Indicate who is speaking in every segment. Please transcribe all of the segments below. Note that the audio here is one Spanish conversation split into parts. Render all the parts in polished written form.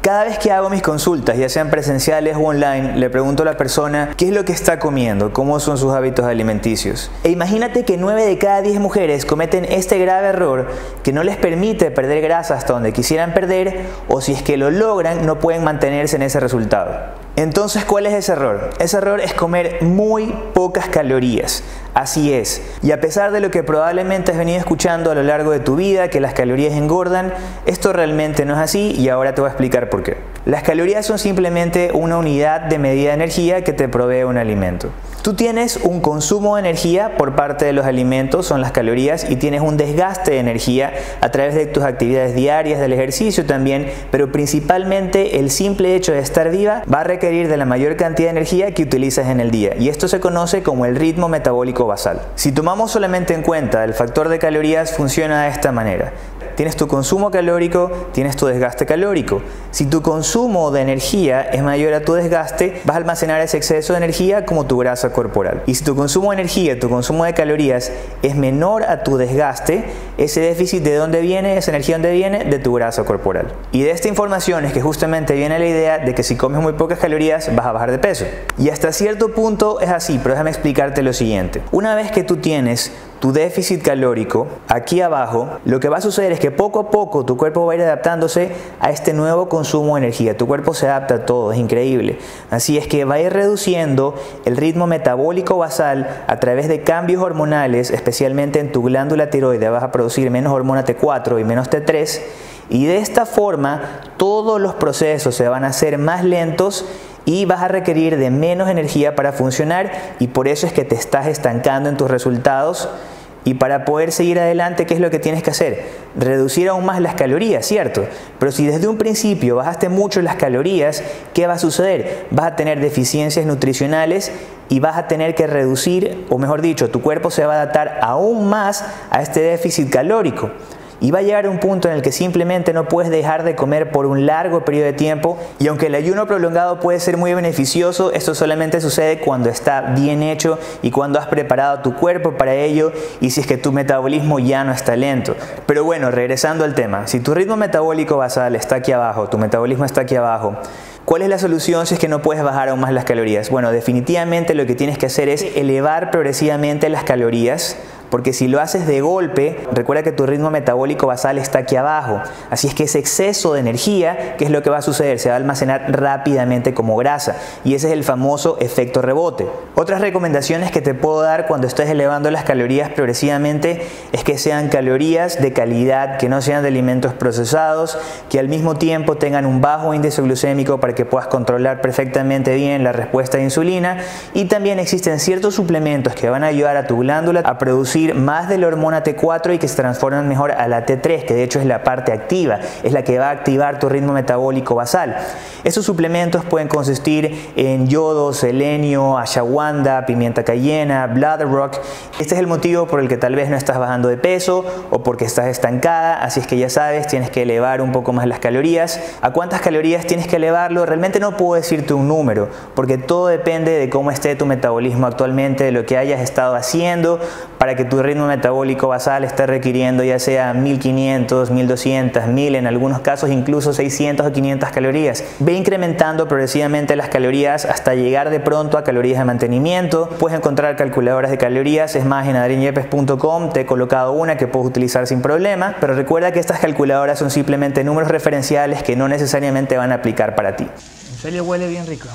Speaker 1: Cada vez que hago mis consultas, ya sean presenciales o online, le pregunto a la persona qué es lo que está comiendo, cómo son sus hábitos alimenticios. E imagínate que 9 de cada 10 mujeres cometen este grave error que no les permite perder grasa hasta donde quisieran perder, o si es que lo logran, no pueden mantenerse en ese resultado. Entonces, ¿cuál es ese error? Ese error es comer muy pocas calorías. Así es. Y a pesar de lo que probablemente has venido escuchando a lo largo de tu vida, que las calorías engordan, esto realmente no es así y ahora te voy a explicar por qué. Las calorías son simplemente una unidad de medida de energía que te provee un alimento. Tú tienes un consumo de energía por parte de los alimentos, son las calorías, y tienes un desgaste de energía a través de tus actividades diarias, del ejercicio también, pero principalmente el simple hecho de estar viva va a requerir de la mayor cantidad de energía que utilizas en el día, y esto se conoce como el ritmo metabólico basal. Si tomamos solamente en cuenta el factor de calorías, funciona de esta manera. Tienes tu consumo calórico, tienes tu desgaste calórico. Si tu consumo de energía es mayor a tu desgaste, vas a almacenar ese exceso de energía como tu grasa corporal. Y si tu consumo de energía, tu consumo de calorías es menor a tu desgaste, ese déficit ¿de dónde viene? Esa energía ¿dónde viene? De tu grasa corporal. Y de esta información es que justamente viene la idea de que si comes muy pocas calorías vas a bajar de peso. Y hasta cierto punto es así, pero déjame explicarte lo siguiente. Una vez que tú tienes tu déficit calórico aquí abajo, lo que va a suceder es que poco a poco tu cuerpo va a ir adaptándose a este nuevo consumo de energía. Tu cuerpo se adapta a todo, es increíble. Así es que va a ir reduciendo el ritmo metabólico basal a través de cambios hormonales, especialmente en tu glándula tiroide. Vas a producir menos hormona T4 y menos T3, y de esta forma todos los procesos se van a hacer más lentos y vas a requerir de menos energía para funcionar, y por eso es que te estás estancando en tus resultados. Y para poder seguir adelante, ¿qué es lo que tienes que hacer? Reducir aún más las calorías, ¿cierto? Pero si desde un principio bajaste mucho las calorías, ¿qué va a suceder? Vas a tener deficiencias nutricionales y vas a tener que reducir, o mejor dicho, tu cuerpo se va a adaptar aún más a este déficit calórico. Y va a llegar a un punto en el que simplemente no puedes dejar de comer por un largo periodo de tiempo, y aunque el ayuno prolongado puede ser muy beneficioso, esto solamente sucede cuando está bien hecho y cuando has preparado tu cuerpo para ello, y si es que tu metabolismo ya no está lento. Pero bueno, regresando al tema, si tu ritmo metabólico basal está aquí abajo, tu metabolismo está aquí abajo, ¿cuál es la solución si es que no puedes bajar aún más las calorías? Bueno, definitivamente lo que tienes que hacer es elevar progresivamente las calorías, porque si lo haces de golpe, recuerda que tu ritmo metabólico basal está aquí abajo. Así es que ese exceso de energía, ¿qué es lo que va a suceder? Se va a almacenar rápidamente como grasa, y ese es el famoso efecto rebote. Otras recomendaciones que te puedo dar cuando estés elevando las calorías progresivamente es que sean calorías de calidad, que no sean de alimentos procesados, que al mismo tiempo tengan un bajo índice glucémico para que puedas controlar perfectamente bien la respuesta de insulina. Y también existen ciertos suplementos que van a ayudar a tu glándula a producir más de la hormona T4 y que se transforman mejor a la T3, que de hecho es la parte activa, es la que va a activar tu ritmo metabólico basal. Estos suplementos pueden consistir en yodo, selenio, ashwagandha, pimienta cayena, blood rock. Este es el motivo por el que tal vez no estás bajando de peso o porque estás estancada, así es que ya sabes, tienes que elevar un poco más las calorías. ¿A cuántas calorías tienes que elevarlo? Realmente no puedo decirte un número, porque todo depende de cómo esté tu metabolismo actualmente, de lo que hayas estado haciendo para que tu ritmo metabólico basal esté requiriendo ya sea 1500, 1200, 1000, en algunos casos incluso 600 o 500 calorías. Ve incrementando progresivamente las calorías hasta llegar de pronto a calorías de mantenimiento. Puedes encontrar calculadoras de calorías, es más, en adrianyepes.com te he colocado una que puedes utilizar sin problema, pero recuerda que estas calculadoras son simplemente números referenciales que no necesariamente van a aplicar para ti. En serio huele bien rico.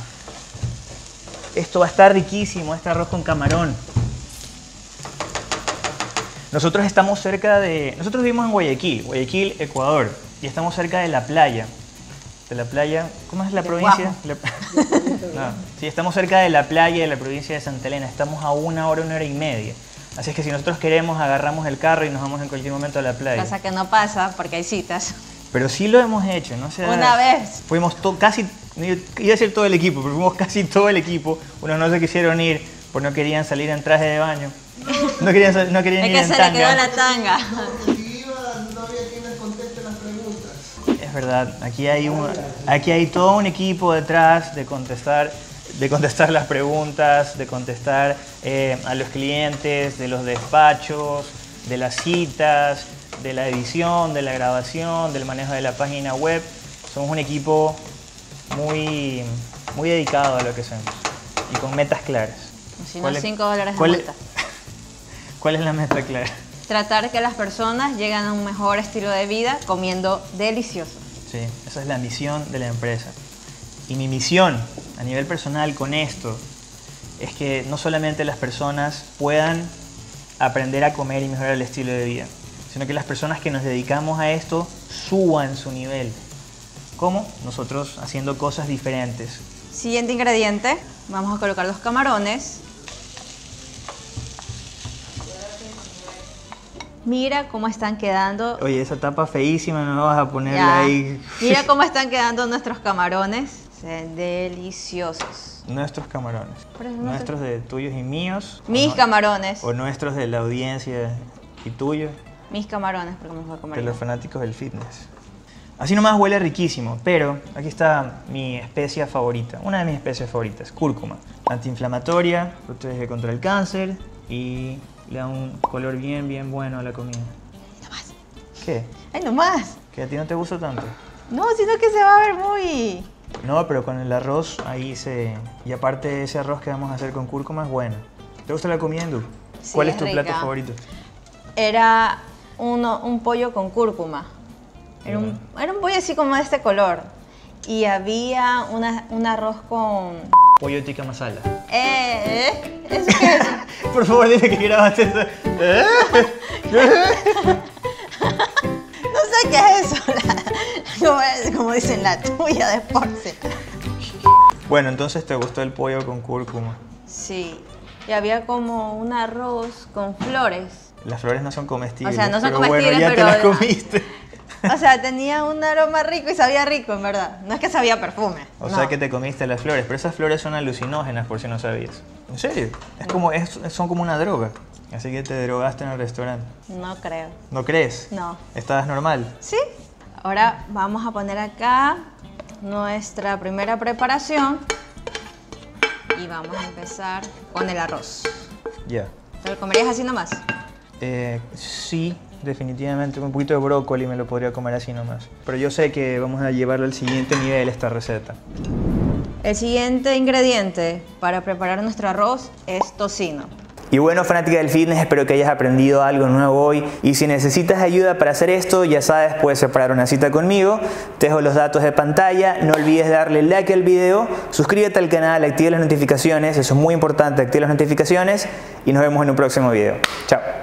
Speaker 1: Esto va a estar riquísimo, este arroz con camarón. Nosotros estamos cerca de... Nosotros vivimos en Guayaquil, Ecuador, y estamos cerca de la playa. ¿Cómo es la provincia? No, sí, estamos cerca de la playa de la provincia de Santa Elena. Estamos a una hora y media. Así es que si nosotros queremos, agarramos el carro y nos vamos en cualquier momento a la playa.
Speaker 2: Cosa que no pasa porque hay citas.
Speaker 1: Pero sí lo hemos hecho, ¿no? O sea,
Speaker 2: una vez.
Speaker 1: Fuimos casi, iba a decir todo el equipo, pero fuimos casi todo el equipo. Unos no se quisieron ir porque no querían salir en traje de baño. No querían ir en tanga.
Speaker 2: Es que se le quedó la tanga.
Speaker 1: Es verdad, aquí hay todo un equipo detrás de contestar las preguntas, de contestar a los clientes, de los despachos, de las citas, de la edición, de la grabación, del manejo de la página web. Somos un equipo muy dedicado a lo que hacemos y con metas claras.
Speaker 2: Si no, $5 de multa.
Speaker 1: ¿Cuál es la meta clara?
Speaker 2: Tratar que las personas lleguen a un mejor estilo de vida comiendo delicioso.
Speaker 1: Sí, esa es la misión de la empresa. Y mi misión a nivel personal con esto es que no solamente las personas puedan aprender a comer y mejorar el estilo de vida, sino que las personas que nos dedicamos a esto suban su nivel. ¿Cómo? Nosotros haciendo cosas diferentes.
Speaker 2: Siguiente ingrediente, vamos a colocar los camarones. Mira cómo están quedando.
Speaker 1: Oye, esa tapa feísima no vas a ponerla ahí.
Speaker 2: Mira cómo están quedando nuestros camarones. Se ven deliciosos.
Speaker 1: Nuestros camarones. Nuestros de tuyos y míos.
Speaker 2: Mis camarones.
Speaker 1: O nuestros de la audiencia y tuyos.
Speaker 2: Mis camarones, porque me voy a comer.
Speaker 1: De los fanáticos del fitness. Así nomás huele riquísimo, pero aquí está mi especia favorita. Una de mis especias favoritas, cúrcuma. Antiinflamatoria, protege contra el cáncer y le da un color bien bueno a la comida.
Speaker 2: Ay, no más.
Speaker 1: ¿Qué?
Speaker 2: Ay, no más.
Speaker 1: ¿Que a ti no te gusta tanto?
Speaker 2: No, sino que se va a ver muy...
Speaker 1: No, pero con el arroz ahí se... Y aparte ese arroz que vamos a hacer con cúrcuma es bueno. ¿Te gusta la comida hindú?
Speaker 2: Sí,
Speaker 1: ¿Cuál es tu
Speaker 2: rica.
Speaker 1: plato favorito?
Speaker 2: Era un pollo con cúrcuma. Era un pollo así como de este color. Y había un arroz con...
Speaker 1: Pollo tikka masala.
Speaker 2: ¿Eso qué es?
Speaker 1: Por favor, dime que grabaste eso.
Speaker 2: No sé qué es eso. Como dicen, la tuya de porce.
Speaker 1: Bueno, entonces te gustó el pollo con cúrcuma.
Speaker 2: Sí. Y había como un arroz con flores.
Speaker 1: Las flores no son comestibles.
Speaker 2: O sea, no son
Speaker 1: pero
Speaker 2: comestibles,
Speaker 1: bueno, ya
Speaker 2: pero...
Speaker 1: te las comiste.
Speaker 2: O sea, tenía un aroma rico y sabía rico, en verdad. No es que sabía perfume.
Speaker 1: O
Speaker 2: no.
Speaker 1: sea que te comiste las flores, pero esas flores son alucinógenas por si no sabías. ¿En serio? Son como una droga. Así que te drogaste en el restaurante.
Speaker 2: No creo.
Speaker 1: ¿No crees?
Speaker 2: No.
Speaker 1: ¿Estabas normal?
Speaker 2: ¿Sí? Ahora vamos a poner acá nuestra primera preparación. Y vamos a empezar con el arroz.
Speaker 1: Ya.
Speaker 2: ¿Te lo comerías así nomás?
Speaker 1: Sí, definitivamente. Un poquito de brócoli me lo podría comer así nomás. Pero yo sé que vamos a llevarlo al siguiente nivel esta receta.
Speaker 2: El siguiente ingrediente para preparar nuestro arroz es tocino.
Speaker 1: Y bueno, fanática del fitness, espero que hayas aprendido algo nuevo hoy. Y si necesitas ayuda para hacer esto, ya sabes, puedes separar una cita conmigo. Te dejo los datos de pantalla. No olvides darle like al video, suscríbete al canal, activa las notificaciones. Eso es muy importante, activa las notificaciones. Y nos vemos en un próximo video. Chao.